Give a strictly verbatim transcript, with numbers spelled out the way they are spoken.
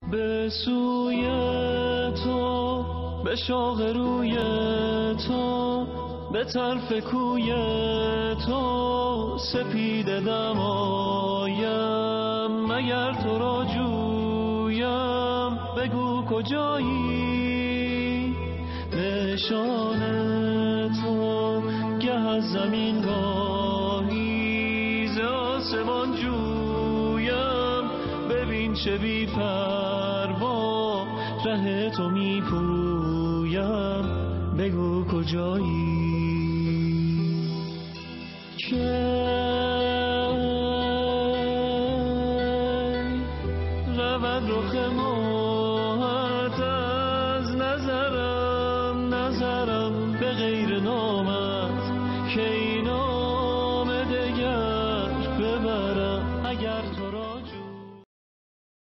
به سوی تو، به شاق روی تو، به طرف کوی تو سپید دمایم. مگر تو را جویم بگو کجایی؟ نشان تو گه از زمین گاهی ز آسمان جویم. ببین چه بی پروا ره تو می پویم. بگو کجایی؟ که رود رخ ماهت از نظرم، نظرم به غیر نامت که اینا